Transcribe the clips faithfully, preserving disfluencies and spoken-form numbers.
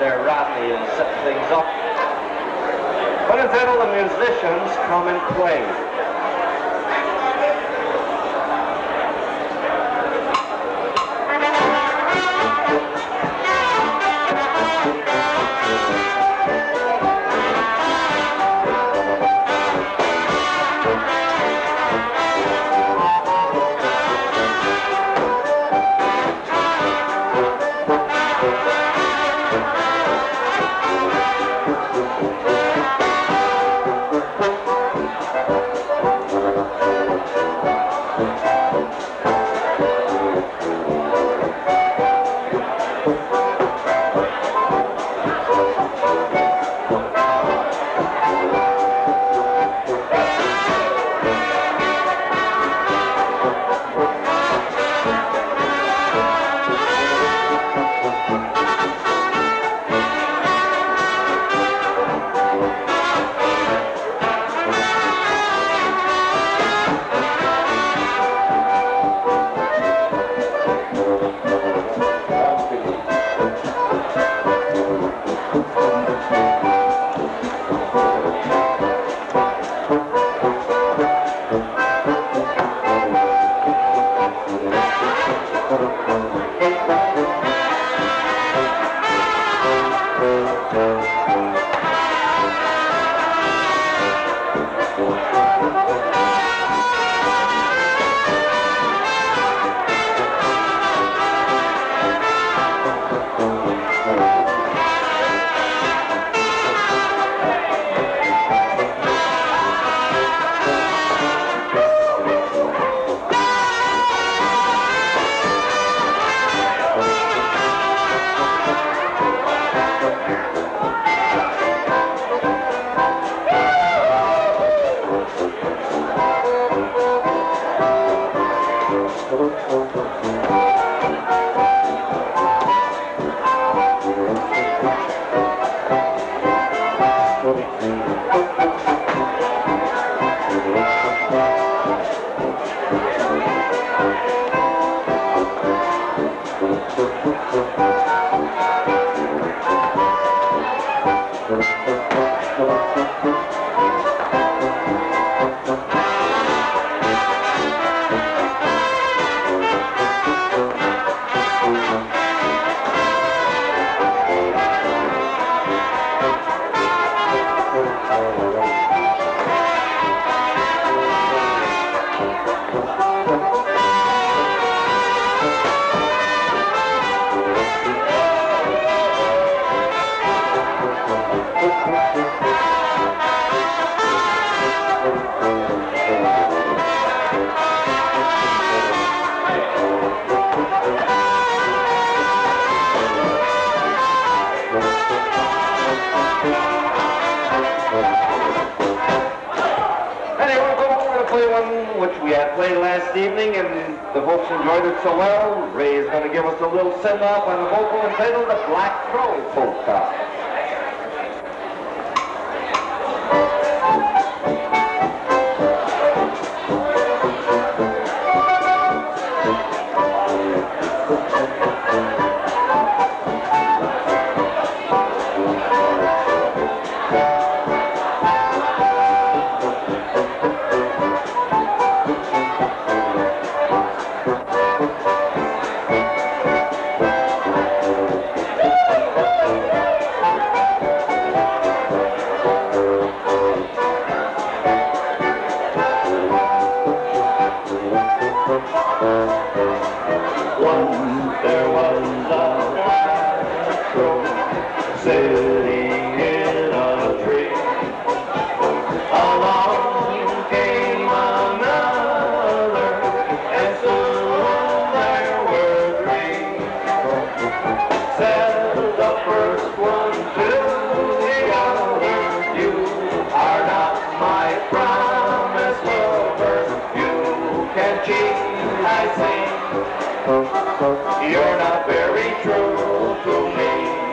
there, Rodney, and setting things up. But instead all the musicians come and play. So well, Ray's going to give us a little send-off on a vocal entitled The Black Crow Polka. You're not very true to me.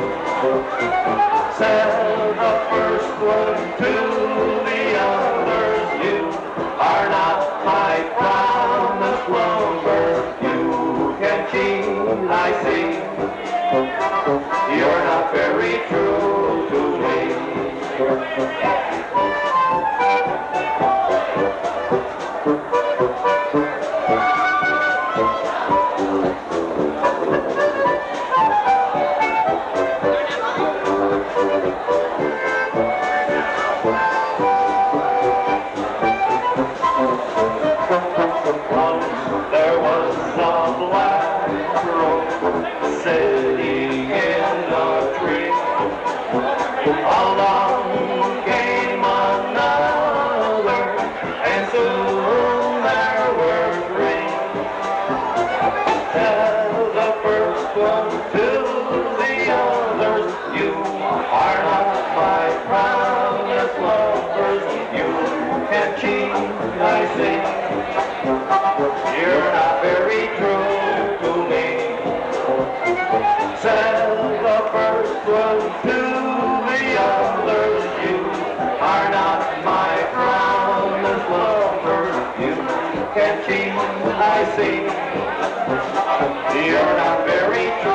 Said the first one to the others, you are not my promised lover. You can cheat, I see. You're not very very true to me. There was a black crow sitting in a tree. Along came another, and soon there were three. Tell the first one to the others, you are not my promised lovers. You can cheat, I see. You're not very true to me. Said the first one to the others, you are not my promised lovers. You can cheat, I see. You're not very true.